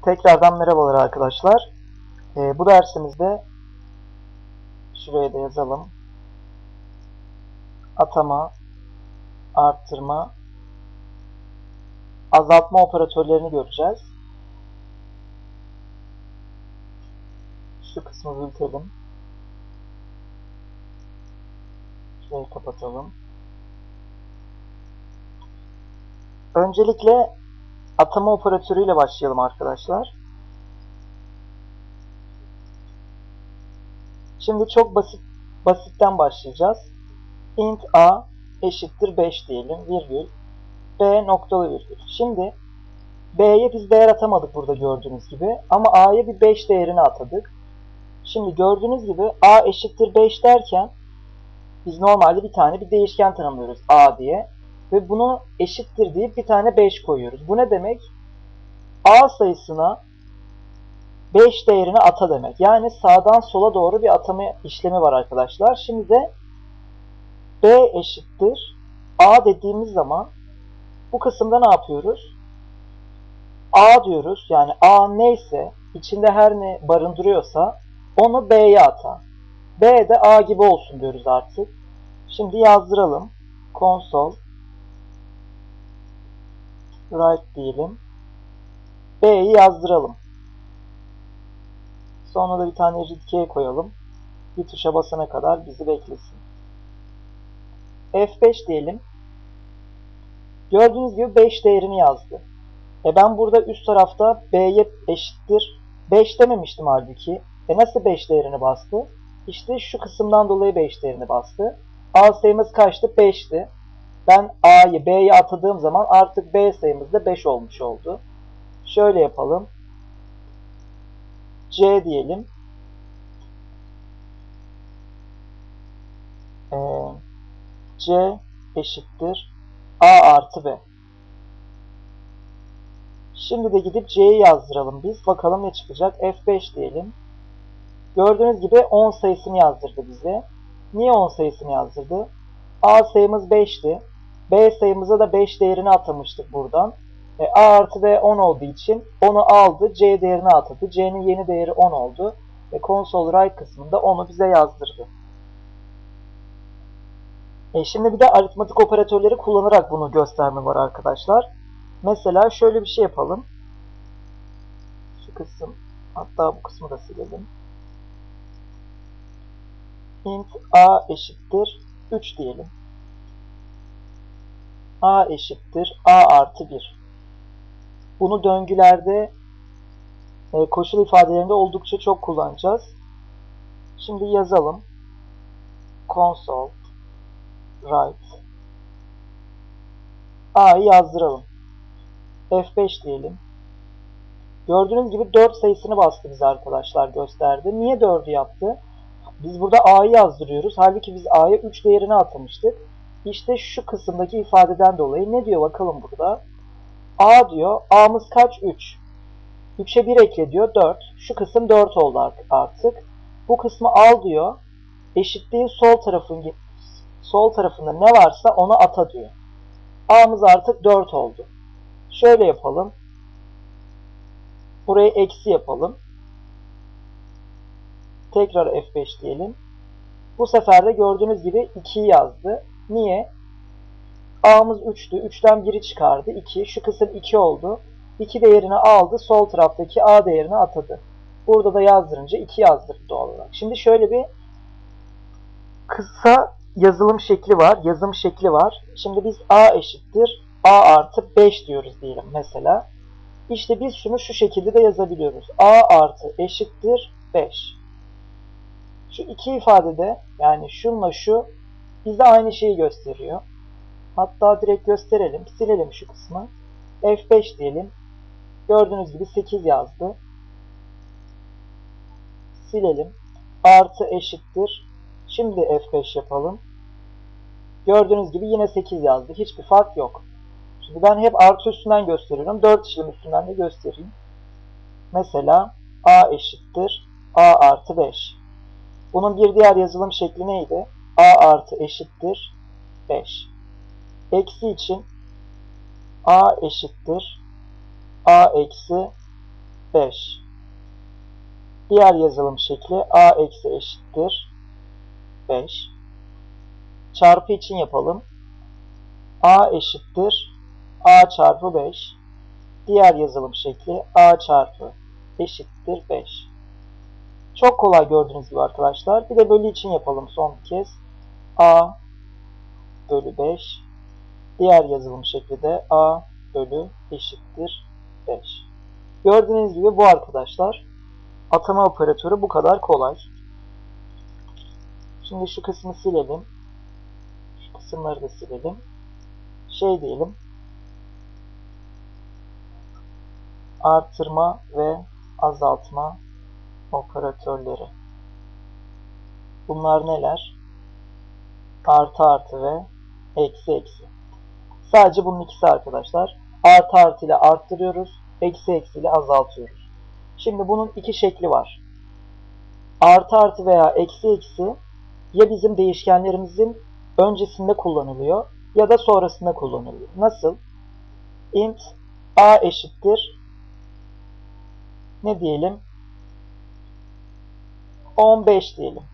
Tekrardan merhabalar arkadaşlar. Bu dersimizde şuraya da yazalım. Atama, arttırma, azaltma operatörlerini göreceğiz. Şu kısmı büyütelim. Şurayı kapatalım. Öncelikle atama operatörüyle başlayalım arkadaşlar. Şimdi çok basitten başlayacağız. Int a eşittir 5 diyelim, virgül, b noktalı virgül. Şimdi b'ye biz değer atamadık burada gördüğünüz gibi ama a'ya bir 5 değerini atadık. Şimdi gördüğünüz gibi a eşittir 5 derken biz normalde bir değişken tanımlıyoruz a diye ve bunu eşittir deyip bir tane 5 koyuyoruz. Bu ne demek? A sayısına 5 değerini ata demek. Yani sağdan sola doğru bir atama işlemi var arkadaşlar. Şimdi de b eşittir a dediğimiz zaman bu kısımda ne yapıyoruz? A diyoruz. Yani a neyse, içinde her ne barındırıyorsa onu b'ye ata. B de a gibi olsun diyoruz artık. Şimdi yazdıralım. Console write diyelim. B'yi yazdıralım. Sonra da bir tane read koyalım. Bir tuşa basana kadar bizi beklesin. F5 diyelim. Gördüğünüz gibi 5 değerini yazdı. Ben burada üst tarafta B'ye eşittir 5 dememiştim halbuki. Nasıl 5 değerini bastı? İşte şu kısımdan dolayı 5 değerini bastı. A sayımız kaçtı? 5'ti. Ben A'yı B'ye atadığım zaman artık B sayımız da 5 olmuş oldu. Şöyle yapalım. C diyelim. C eşittir A artı B. Şimdi de gidip C'yi yazdıralım biz. Bakalım ne çıkacak. F5 diyelim. Gördüğünüz gibi 10 sayısını yazdırdı bize. Niye 10 sayısını yazdırdı? A sayımız 5'ti. B sayımıza da 5 değerini atamıştık buradan. A artı B 10 olduğu için onu aldı. C değerini atadı. C'nin yeni değeri 10 oldu. Ve console write kısmında onu bize yazdırdı. Şimdi bir de aritmatik operatörleri kullanarak bunu gösterme var arkadaşlar. Mesela şöyle bir şey yapalım. Şu kısım, hatta bu kısmı da silelim. Int a eşittir 3 diyelim. A eşittir a artı 1. Bunu döngülerde, koşul ifadelerinde oldukça çok kullanacağız. Şimdi yazalım. Console write a'yı yazdıralım. F5 diyelim. Gördüğünüz gibi 4 sayısını bastı bize arkadaşlar, gösterdi. Niye 4'ü yaptı? Biz burada a'yı yazdırıyoruz. Halbuki biz a'ya 3 değerini atamıştık. İşte şu kısımdaki ifadeden dolayı ne diyor bakalım burada? A diyor. A'mız kaç? 3. 3'e 1 ekle diyor. 4. Şu kısım 4 oldu artık. Bu kısmı al diyor. Eşitliğin sol tarafında ne varsa ona ata diyor. A'mız artık 4 oldu. Şöyle yapalım. Buraya eksi yapalım. Tekrar F5 diyelim. Bu sefer de gördüğünüz gibi 2'yi yazdı. Niye? A'mız 3'tü. 3'ten 1'i çıkardı. 2. Şu kısım 2 oldu. 2 değerini aldı. Sol taraftaki A değerini atadı. Burada da yazdırınca 2 yazdırdı doğal olarak. Şimdi şöyle bir kısa yazılım şekli var. Yazım şekli var. Şimdi biz A eşittir A artı 5 diyoruz diyelim mesela. İşte biz şunu şu şekilde de yazabiliyoruz. A artı eşittir 5. Şu iki ifadede, yani şunla şu, bize aynı şeyi gösteriyor. Hatta direkt gösterelim. Silelim şu kısmı. F5 diyelim. Gördüğünüz gibi 8 yazdı. Silelim. Artı eşittir. Şimdi F5 yapalım. Gördüğünüz gibi yine 8 yazdı. Hiçbir fark yok. Şimdi ben hep artı üstünden gösteriyorum. 4 işlem üstünden de göstereyim. Mesela A eşittir A artı 5. Bunun bir diğer yazılım şekli neydi? A artı eşittir 5. Eksi için A eşittir A eksi 5. Diğer yazılım şekli a eksi eşittir 5. Çarpı için yapalım. A eşittir a çarpı 5. Diğer yazılım şekli a çarpı eşittir 5. Çok kolay gördüğünüz gibi arkadaşlar. Bir de bölü için yapalım son bir kez. A bölü 5. Diğer yazılım şekli de a bölü eşittir 5. Gördüğünüz gibi bu arkadaşlar. Atama operatörü bu kadar kolay. Şimdi şu kısmı silelim. Şu kısımları da silelim. Diyelim. Artırma ve azaltma operatörleri. Bunlar neler? Artı artı ve eksi eksi. Sadece bunun ikisi arkadaşlar. Artı artı ile arttırıyoruz. Eksi eksi ile azaltıyoruz. Şimdi bunun iki şekli var. Artı artı veya eksi eksi ya bizim değişkenlerimizin öncesinde kullanılıyor ya da sonrasında kullanılıyor. Nasıl? Int a eşittir ne diyelim? 15 diyelim.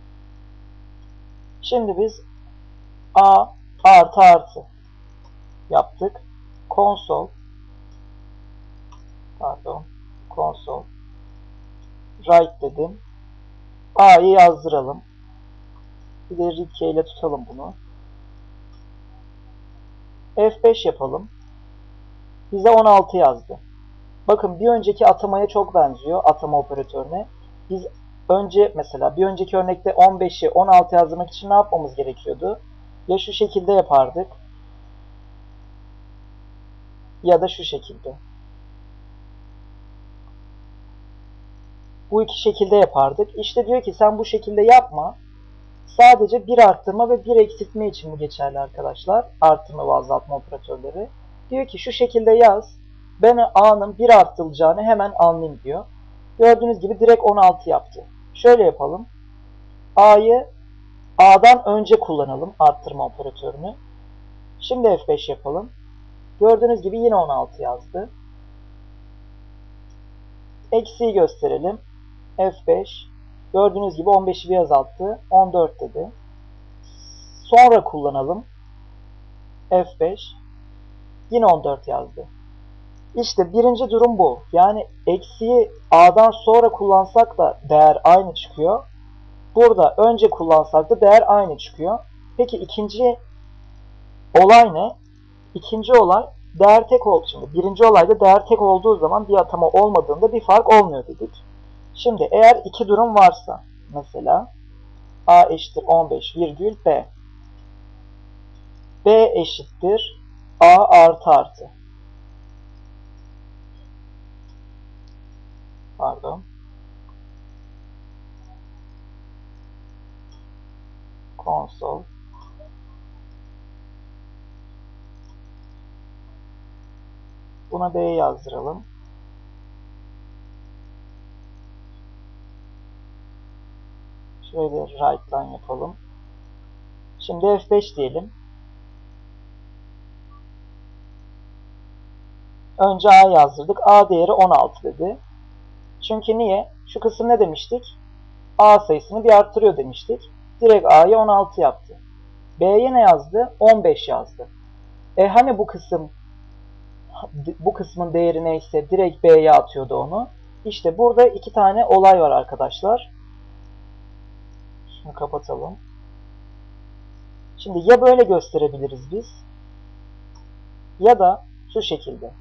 Şimdi biz a artı artı yaptık. Console write dedim. A'yı yazdıralım. Bir de read ile tutalım bunu. F5 yapalım. Bize 16 yazdı. Bakın bir önceki atamaya çok benziyor. Atama operatörüne. Biz mesela bir önceki örnekte 15'i 16 yazmak için ne yapmamız gerekiyordu? Ya şu şekilde yapardık. Ya da şu şekilde. Bu iki şekilde yapardık. İşte diyor ki sen bu şekilde yapma. Sadece bir arttırma ve bir eksiltme için bu geçerli arkadaşlar. Artırma ve azaltma operatörleri. Diyor ki şu şekilde yaz. Ben A'nın bir arttırılacağını hemen anlayayım diyor. Gördüğünüz gibi direkt 16 yaptı. Şöyle yapalım. A'dan önce kullanalım arttırma operatörünü. Şimdi F5 yapalım. Gördüğünüz gibi yine 16 yazdı. Eksiği gösterelim. F5. Gördüğünüz gibi 15'i bir azalttı. 14 dedi. Sonra kullanalım. F5. Yine 14 yazdı. İşte birinci durum bu. Yani eksiği A'dan sonra kullansak da değer aynı çıkıyor. Burada önce kullansak da değer aynı çıkıyor. Peki ikinci olay ne? İkinci olay değer tek oldu. Şimdi birinci olayda değer tek olduğu zaman bir atama olmadığında bir fark olmuyor dedik. Şimdi eğer iki durum varsa mesela A eşittir 15 virgül B. B eşittir A artı artı. Pardon. Console. Buna B yazdıralım. Şöyle right line yapalım. Şimdi F5 diyelim. Önce A yazdırdık. A değeri 16 dedi. Çünkü niye? Şu kısım ne demiştik? A sayısını bir arttırıyor demiştik. Direkt A'yı 16 yaptı. B'ye ne yazdı? 15 yazdı. Hani bu kısmın değeri neyse direkt B'ye atıyordu onu. İşte burada iki tane olay var arkadaşlar. Şunu kapatalım. Şimdi ya böyle gösterebiliriz biz ya da şu şekilde.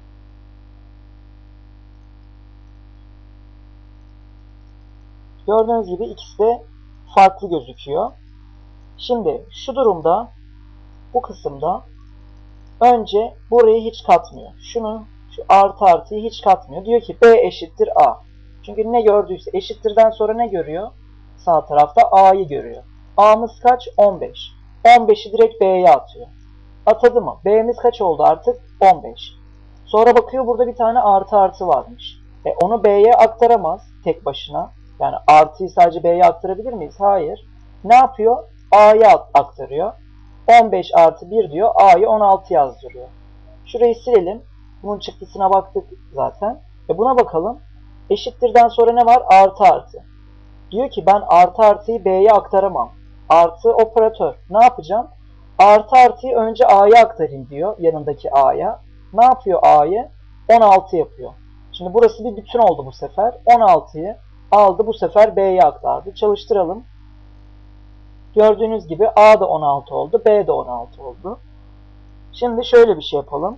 Gördüğünüz gibi ikisi de farklı gözüküyor. Şimdi şu durumda bu kısımda önce burayı hiç katmıyor. Şu artı artıyı hiç katmıyor. Diyor ki B eşittir A. Çünkü ne gördüyse eşittirden sonra ne görüyor? Sağ tarafta A'yı görüyor. A'mız kaç? 15. 15'i direkt B'ye atıyor. Atadı mı? B'miz kaç oldu artık? 15. Sonra bakıyor burada bir tane artı artı varmış. Onu B'ye aktaramaz tek başına. Yani artıyı sadece B'ye aktarabilir miyiz? Hayır. Ne yapıyor? A'ya aktarıyor. 15 artı 1 diyor. A'yı 16 yazdırıyor. Şurayı silelim. Bunun çıktısına baktık zaten. Buna bakalım. Eşittirden sonra ne var? Artı artı. Diyor ki ben artı artıyı B'ye aktaramam. Artı operatör. Ne yapacağım? Artı artıyı önce A'ya aktarayım diyor. Yanındaki A'ya. Ne yapıyor A'yı? 16 yapıyor. Şimdi burası bir bütün oldu bu sefer. 16'yı aldı bu sefer B'ye aktardı. Çalıştıralım. Gördüğünüz gibi A da 16 oldu. B de 16 oldu. Şimdi şöyle bir şey yapalım.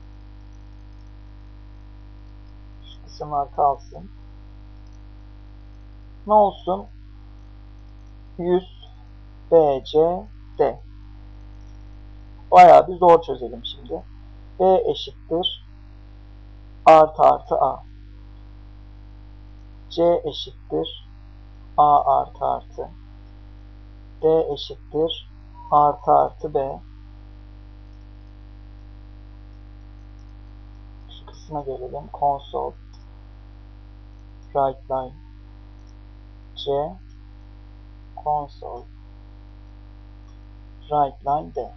Şu kısımlar kalsın. Ne olsun? 100 B, C, D. Bayağı bir zor çözelim şimdi. B eşittir artı artı A. C eşittir A artı artı. D eşittir artı artı B. Şu kısma gelelim. Console right line C console right line D.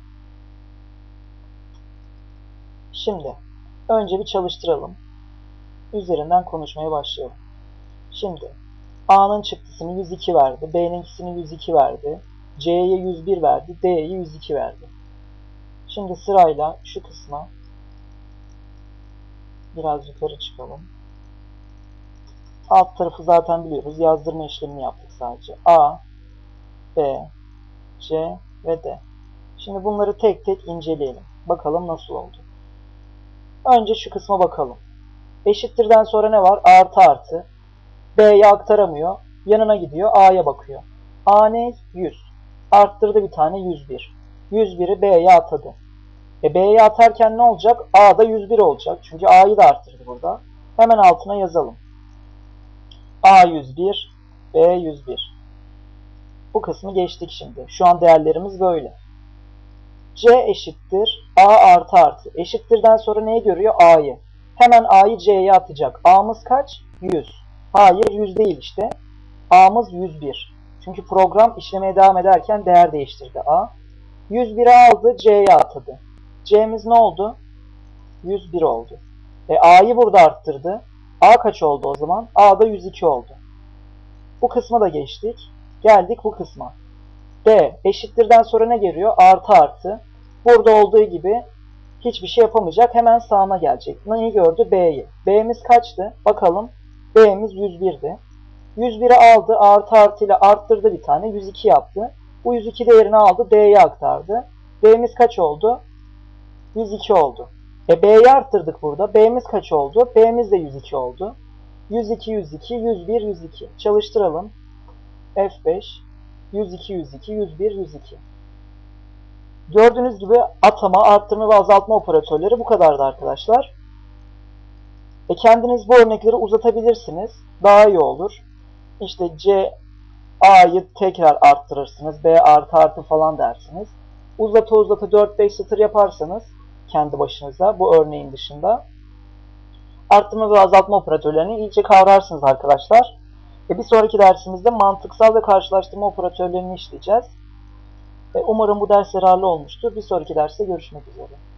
Şimdi önce bir çalıştıralım. Üzerinden konuşmaya başlayalım. Şimdi A'nın çıktısını 102 verdi. B'ninkisini 102 verdi. C'ye 101 verdi. D'ye 102 verdi. Şimdi sırayla şu kısma biraz yukarı çıkalım. Alt tarafı zaten biliyoruz. Yazdırma işlemini yaptık sadece. A, B, C ve D. Şimdi bunları tek tek inceleyelim. Bakalım nasıl oldu. Önce şu kısma bakalım. Eşittirden sonra ne var? Artı artı. B'ye aktaramıyor. Yanına gidiyor. A'ya bakıyor. A ne? 100. Arttırdı bir tane 101. 101'i B'ye atadı. B'ye atarken ne olacak? A'da 101 olacak. Çünkü A'yı da arttırdı burada. Hemen altına yazalım. A 101, B 101. Bu kısmı geçtik şimdi. Şu an değerlerimiz böyle. C eşittir A artı artı. Eşittirden sonra neyi görüyor? A'yı. Hemen A'yı C'ye atacak. A'mız kaç? 100. Hayır 100 değil işte. A'mız 101. Çünkü program işlemeye devam ederken değer değiştirdi A. 101'i aldı C'ye atadı. C'miz ne oldu? 101 oldu. A'yı burada arttırdı. A kaç oldu o zaman? A'da 102 oldu. Bu kısma da geçtik. Geldik bu kısma. D eşittirden sonra ne geliyor? Artı artı. Burada olduğu gibi hiçbir şey yapamayacak. Hemen sağına gelecek. Neyi gördü? B'yi. B'miz kaçtı? Bakalım. B'miz 101'di. 101'i aldı. Artı artı ile arttırdı bir tane. 102 yaptı. Bu 102 değerini aldı. D'ye aktardı. B'miz kaç oldu? 102 oldu. B'yi arttırdık burada. B'miz kaç oldu? B'miz de 102 oldu. 102, 102, 101, 102. Çalıştıralım. F5, 102, 102, 101, 102. Gördüğünüz gibi atama, arttırma ve azaltma operatörleri bu kadardı arkadaşlar. Kendiniz bu örnekleri uzatabilirsiniz. Daha iyi olur. İşte C, A'yı tekrar arttırırsınız. B artı artı falan dersiniz. Uzata uzata 4-5 satır yaparsanız kendi başınıza bu örneğin dışında arttırma ve azaltma operatörlerini iyice kavrarsınız arkadaşlar. Bir sonraki dersimizde mantıksal ve karşılaştırma operatörlerini işleyeceğiz. Umarım bu ders yararlı olmuştur. Bir sonraki derste görüşmek üzere.